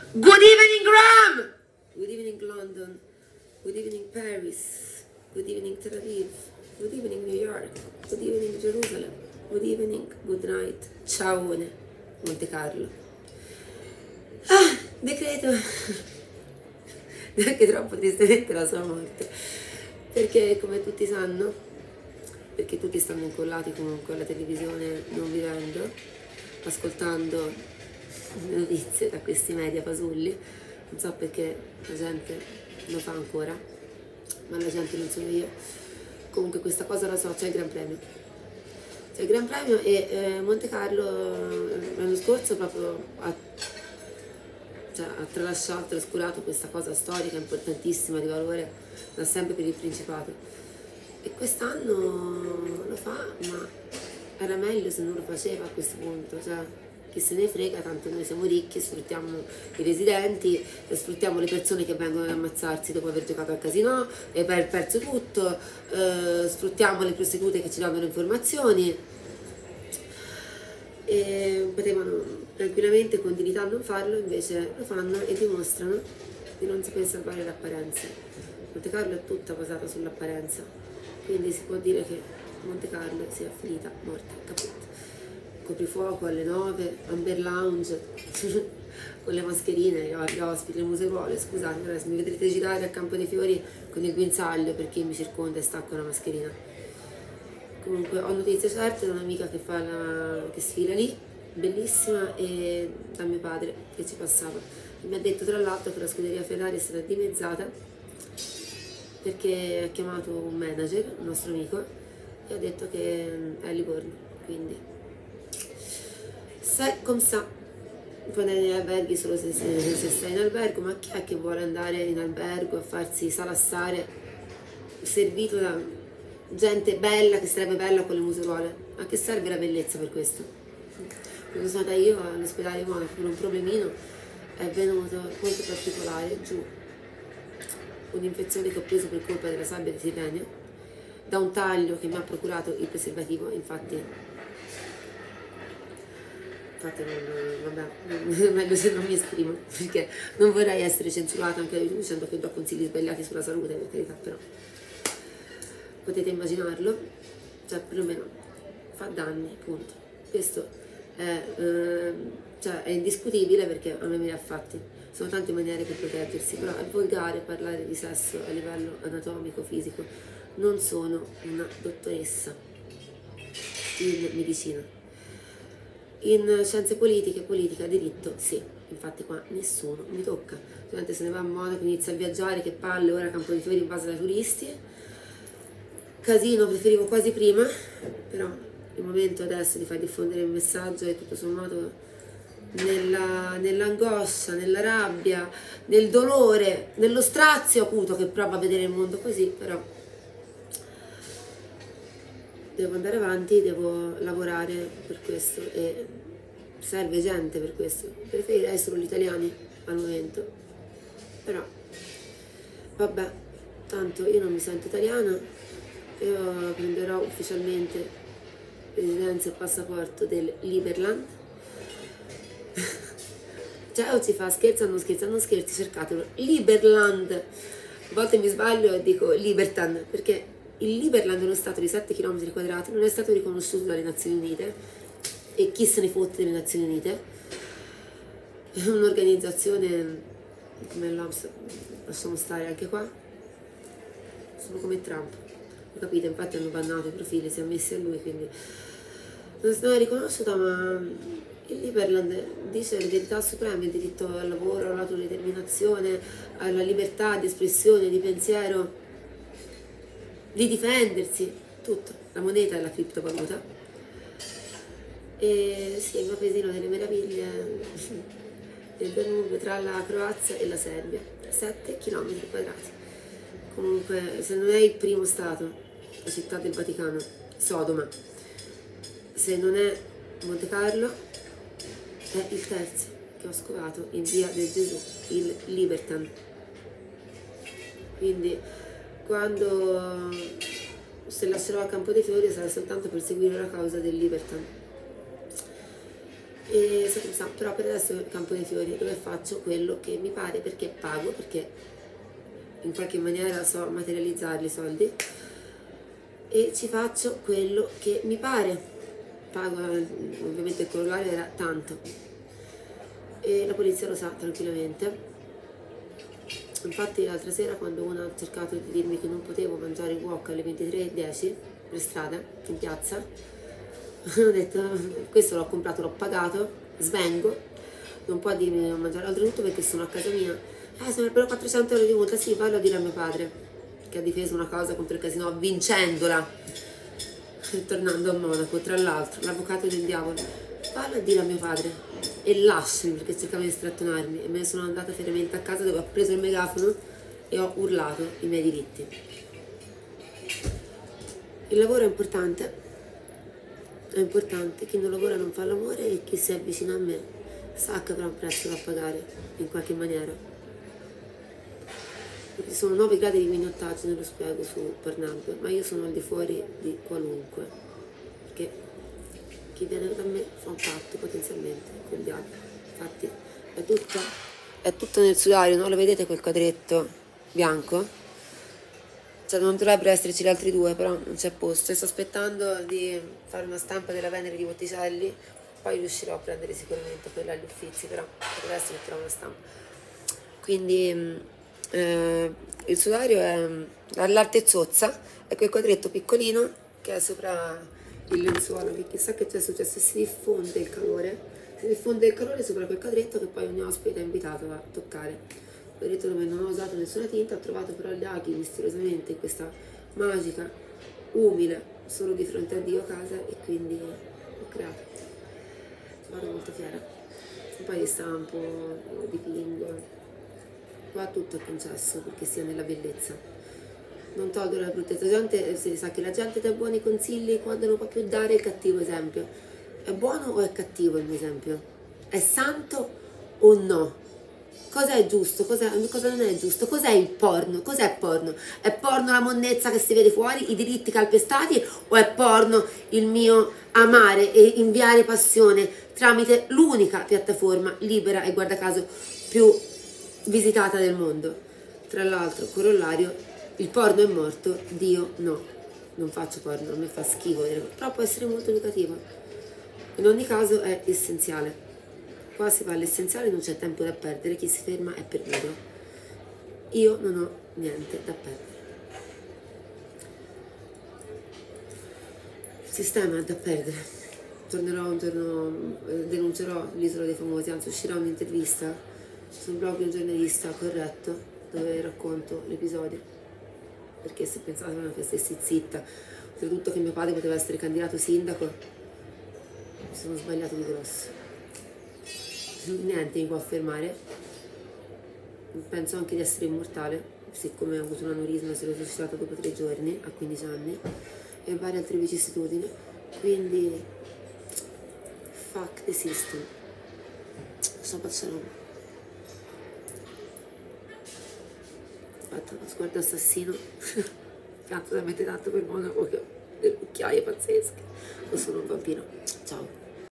Good evening, Graham! Good evening, London. Good evening, Paris. Good evening, Tel Aviv. Good evening, New York. Good evening, Jerusalem. Good evening, good night. Ciao, Monte Carlo. Ah, decreto neanche troppo tristemente la sua morte, perché come tutti sanno, perché tutti stanno incollati comunque alla televisione, non vivendo, ascoltando le notizie da questi media fasulli. Non so perché la gente lo fa ancora, ma la gente non sono io. Comunque questa cosa la so, c'è il Gran Premio. C'è il Gran Premio e Monte Carlo l'anno scorso proprio ha tralasciato, trascurato questa cosa storica importantissima, di valore da sempre per il Principato. E quest'anno lo fa, ma era meglio se non lo faceva a questo punto, cioè chi se ne frega, tanto noi siamo ricchi, sfruttiamo i residenti, sfruttiamo le persone che vengono ad ammazzarsi dopo aver giocato al casino e aver perso tutto, sfruttiamo le prostitute che ci danno le informazioni, e potevano tranquillamente con dignità non farlo, invece lo fanno e dimostrano di non saper salvare le apparenze. Monte Carlo è tutta basata sull'apparenza, quindi si può dire che Monte Carlo sia finita, morta, caput. Coprifuoco alle 9, Amber Lounge, con le mascherine, gli ospiti, le museruole. Scusate, se mi vedrete girare al Campo dei Fiori con il guinzaglio per chi mi circonda e stacco la mascherina. Comunque ho notizie certe da un'amica che sfila lì, bellissima, e da mio padre che ci passava. E mi ha detto tra l'altro che la scuderia Ferrari è stata dimezzata perché ha chiamato un manager, un nostro amico, e ha detto che è a Livorno, quindi sai come sa, puoi andare negli alberghi solo se stai in albergo, ma chi è che vuole andare in albergo a farsi salassare servito da gente bella che sarebbe bella con le museruole? A che serve la bellezza per questo? Quando sono andata io all'ospedale di Monaco per un problemino è venuto molto particolare giù un'infezione che ho preso per colpa della sabbia di Tirrenia, da un taglio che mi ha procurato il preservativo. Infatti vabbè, meglio se non mi esprimo, perché non vorrei essere censurata anche dicendo che do consigli sbagliati sulla salute, per carità, però potete immaginarlo, cioè perlomeno fa danni, punto. Questo è indiscutibile, perché a me me li ha fatti. Sono tante maniere per proteggersi, però è volgare parlare di sesso a livello anatomico, fisico. Non sono una dottoressa in medicina. In scienze politiche, politica, diritto, sì, infatti qua nessuno mi tocca. La gente se ne va a Monaco, inizia a viaggiare, che palle, ora Campo dei Fiori invaso dai turisti. Casino preferivo quasi prima, però il momento adesso di far diffondere il messaggio è tutto sommato nell'angoscia, nella rabbia, nel dolore, nello strazio acuto che prova a vedere il mondo così, però devo andare avanti, devo lavorare per questo e serve gente per questo. Preferirei solo gli italiani al momento, però vabbè, tanto io non mi sento italiana, io prenderò ufficialmente residenza e passaporto del Liberland. Cioè o ci fa scherzo o non scherzo, non scherzi, cercatelo, Liberland. A volte mi sbaglio e dico Libertan, perché il Liberland è uno stato di 7 km quadrati, non è stato riconosciuto dalle Nazioni Unite, e chi se ne fotte delle Nazioni Unite? È un'organizzazione come l'OMS, lasciamo stare anche qua, sono come Trump, lo capite? Infatti hanno bannato i profili, si è messi a lui, quindi non è riconosciuta, ma il Liberland dice le verità supreme, il diritto al lavoro, all'autodeterminazione, alla libertà di espressione, di pensiero, di difendersi, tutto. La moneta è la criptovaluta. E sì, il mio paesino delle meraviglie del Danubio tra la Croazia e la Serbia, 7 km quadrati. Comunque, se non è il primo stato, la città del Vaticano, Sodoma, se non è Monte Carlo, è il terzo che ho scovato in via del Gesù, il Libertan. Quindi quando se lascerò a Campo dei Fiori sarà soltanto per seguire la causa del Libertan. e però per adesso il campo dei fiori, dove faccio quello che mi pare, perché pago, perché in qualche maniera so materializzarli i soldi, e ci faccio quello che mi pare. Pago, ovviamente il corollario era tanto, e la polizia lo sa tranquillamente. Infatti l'altra sera, quando uno ha cercato di dirmi che non potevo mangiare il wok alle 23:10 per strada, in piazza, ho detto questo l'ho comprato, l'ho pagato, svengo, non può dirmi di non mangiare, oltretutto perché sono a casa mia. Sono per 400 euro di multa, sì, vallo a dire a mio padre, che ha difeso una cosa contro il casino vincendola, tornando a Monaco, tra l'altro, l'avvocato del diavolo. Vallo a dire a mio padre e lasciami, perché cercava di strattonarmi, e me ne sono andata fieramente a casa, dove ho preso il megafono e ho urlato i miei diritti. Il lavoro è importante, chi non lavora non fa l'amore, e chi si avvicina a me sa che avrà un prezzo da pagare in qualche maniera. Ci sono 9 gradi di mignottaggine, lo spiego su Pornhub, ma io sono al di fuori di qualunque, perché chi viene da me fa un patto potenzialmente col diavolo. Infatti è tutto nel sudario, no? Lo vedete quel quadretto bianco? Cioè non dovrebbero esserci gli altri due, però non c'è posto, e sto aspettando di fare una stampa della Venere di Botticelli, poi riuscirò a prendere sicuramente quella agli Uffizi, però per adesso metterò una stampa. Quindi il sudario è all'altezzozza, è quel quadretto piccolino che è sopra il lenzuolo, che chissà che c'è successo, si diffonde il calore sopra quel quadretto, che poi ogni ospite è invitato a toccare. Quadretto dove non ho usato nessuna tinta, ho trovato però gli aghi misteriosamente in questa magica, umile, solo di fronte a Dio casa, e quindi ho creato. Vado molto fiera. Poi stampo, dipingo. Qua tutto è concesso perché sia nella bellezza. Non tolgo la bruttezza. La gente, si sa che la gente dà buoni consigli quando non può più dare il cattivo esempio. È buono o è cattivo il mio esempio? È santo o no? Cosa è giusto? Cosa non è giusto? Cos'è il porno? Cos'è porno? È porno la monnezza che si vede fuori, i diritti calpestati, o è porno il mio amare e inviare passione tramite l'unica piattaforma libera e guarda caso più visitata del mondo? Tra l'altro, corollario, il porno è morto, Dio no. Non faccio porno, a me fa schifo, però può essere molto educativo. In ogni caso è essenziale. Qua si fa all'essenziale, non c'è tempo da perdere, chi si ferma è perduto. Io non ho niente da perdere. Il sistema è da perdere. Tornerò un giorno, denuncerò l'Isola dei Famosi, anzi uscirà un'intervista sul blog di un giornalista corretto, dove racconto l'episodio, perché se pensavano che stessi zitta, oltretutto che mio padre poteva essere candidato sindaco, mi sono sbagliato di grosso. Niente mi può fermare. Penso anche di essere immortale, siccome ho avuto un aneurisma e sono risuscitata dopo 3 giorni a 15 anni, e varie altre vicissitudini, quindi fuck the system. Shabbat shalom. Aspetta, uno sguardo assassino. Cazzo, da mettere tanto per Monaco, che ho delle cucchiaie pazzesche. O sono un vampiro. Ciao.